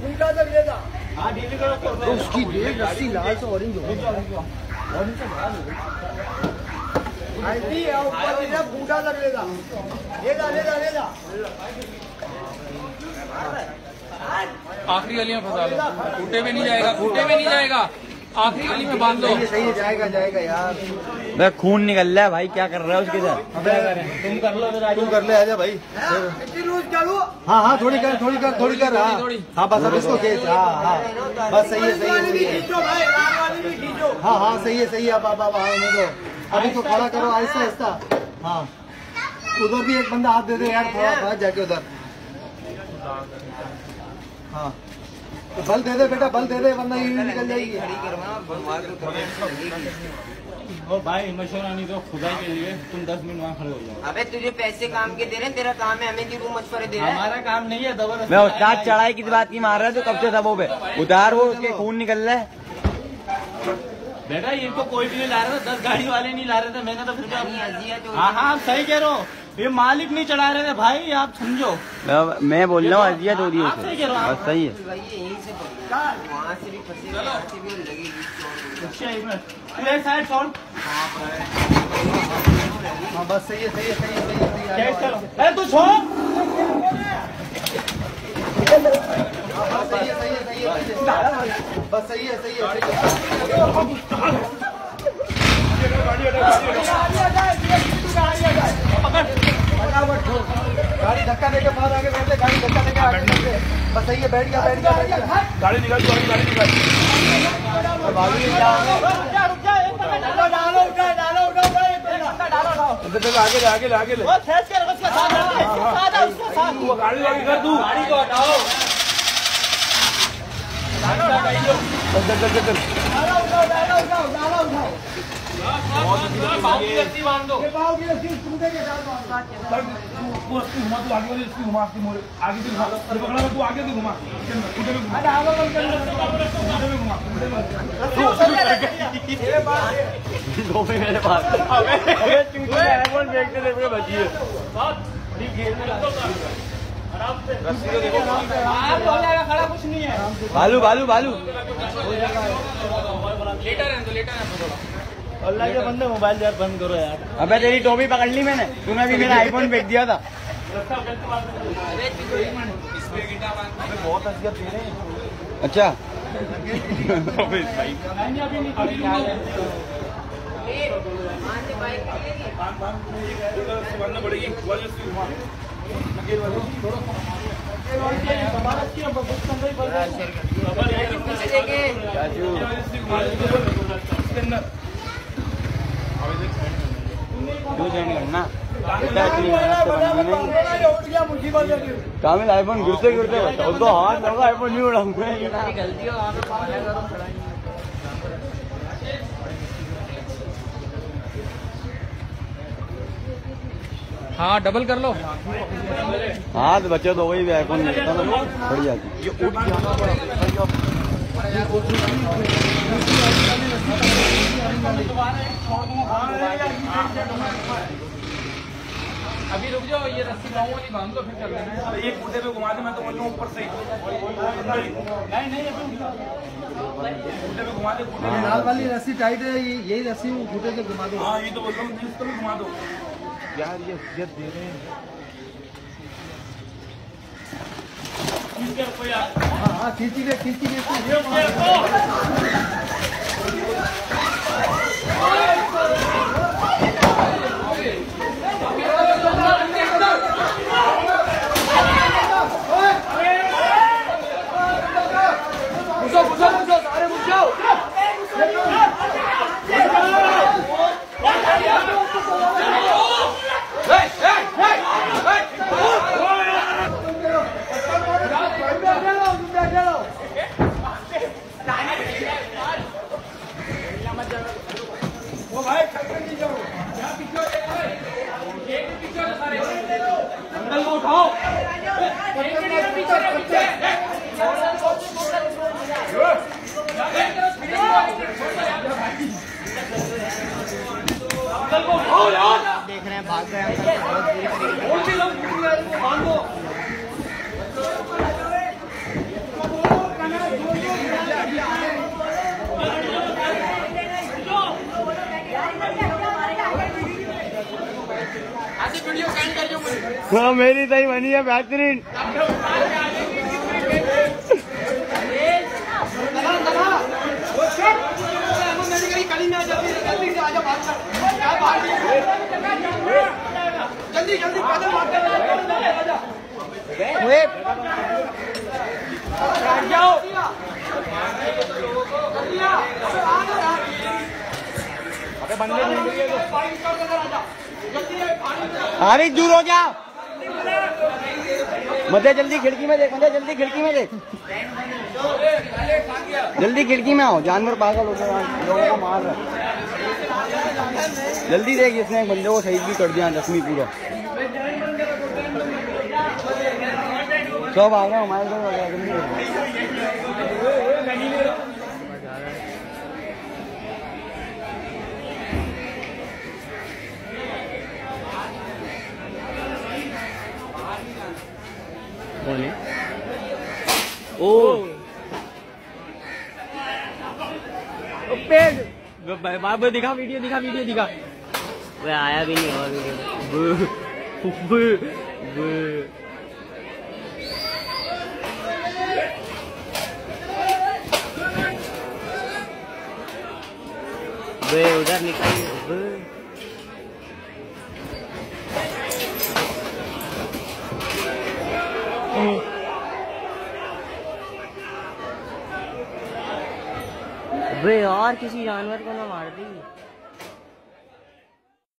उनका तक ले जा। हाँ ढीली करो तो उसकी देख रस्सी लाल से ऑरेंज हो गई। ऑरेंज से बड़ा ऐसी है ऊपर से बूढ़ा तक ले जा। ले जा ले जा ले जा। आखिरी गली में फंसा लो, खूटे में नहीं जाएगा, खूटे में नहीं जाएगा, आखिरी गली में बांध दो। सही है, जाएगा जाएगा यार। भाई खून निकल रहा है भाई, क्या कर रहा है उसके साथ? तुम कर लो, तुम कर ले, आजा भाई। हाँ हाँ थोड़ी कर थोड़ी कर थोड़ी कर। हाँ बस अब इसको खींच। हाँ हाँ बस सही है सही है सही है। हाँ हाँ सही है सही है। अब अभी तो खड़ा करो आहिस्ता आहिस्ता। हाँ उधर भी एक बंदा हाथ दे दे यार, थोड़ा बाहर जाके उधर। हाँ तो बल दे दे बेटा, बल दे दे वरना ये निकल जाएगी। ओ भाई मशवरा नहीं तो खुदाई के लिए तुम 10 मिनट वहाँ खड़े हो जाओ। अबे तुझे पैसे काम के दे रहे हैं, तेरा काम है हमें क्यों मशवरे दे रहा है? हमारा काम नहीं है जबरदस्ती। मैं उस्ताद चढ़ाई किस बात की मार रहा है? तो कब से सबों पे उतार, वो उसके खून निकल रहा है। बेटा ये तो कोई भी नहीं ला रहा था, 10 गाड़ी वाले नहीं ला रहे थे, मैंने तो फिर हाँ हाँ आप सही कह रहे हो, ये मालिक नहीं चढ़ा रहे थे भाई, आप समझो। मैं बोल रहा हूँ अजियत हो रही है। आप सही कह रहे हो, बस सही है। वहाँ से भी फंसे, यहाँ से भी लगेगी। अच्छा एक मिनट, तू एक साइड छोड़। हाँ बस सही है सही है सही है सही है। कैच करो, अरे तू छोड़। बस सही है सही है सही है। बस सही है सही है। गाड़ी धक्का देके बाहर आगे बैठ ले, गाड़ी धक्का देके आगे बैठ ले। बस सही है, बैठ गया बैठ गया बैठ गया। गाड़ी निकाल गाड़ी निकाल। आगे ले आगे ले आगे ले। गाड़ी आगे कर, तू गाड़ी को हटाओ। बांध दो। आगे से घुमा, तू आगे से घुमा। मेरे पास बची है। खड़ा कुछ नहीं है। बालू बालू बालू अल्लाह के बंदे मोबाइल यार बंद करो यार। अबे तेरी टोपी पकड़ ली मैंने, तूने भी मेरा आईफोन फेंक दिया था। बहुत असियत दे रहे हैं। अच्छा कामिल आईफोन गिरते गिरते बताओ तो हाथ लगा, आईफोन नहीं उड़ाऊंगा। गलती हो वहाँ पे पाला करो। हाँ डबल कर लो। हाँ तो बच्चे तो वही भी आईफोन मिलता ना, बढ़ जाती। अभी रुक जाओ, ये रस्सी गाँव वाली बांध दो, फिर चल लेना। ये कूदे पे घुमा दे, मैं तो बोल रहा हूँ ऊपर से। नहीं कूदे पे घुमा दे। लाल वाली रस्सी टाइट है, यही रस्सी कूदे पे घुमा दो। हाँ ये तो बोल रहा हूँ, इसको भी घुमा दो यार। ये असियत दे रहे हैं। हाँ हाँ खींची गए खींची गए। हाँ मेरी सही बनी है बेहतरीन। जल्दी जल्दी पैदल जाओ। अरे दूर हो जा। मजे जल्दी खिड़की में देख, मजे जल्दी खिड़की में देख, जल्दी खिड़की में आओ। जानवर पागल हो गया, लोगों को मार रहा है। जल्दी देख, इसने एक बंदे को शहीद भी कर दिया, जख्मी पूरा। सब आ गए हमारे घर। ओ पेड़ बाबा दिखा, वीडियो दिखा, वीडियो दिखा। वो आया भी नहीं और वीडियो उधर निकल। और किसी जानवर को ना मार दी।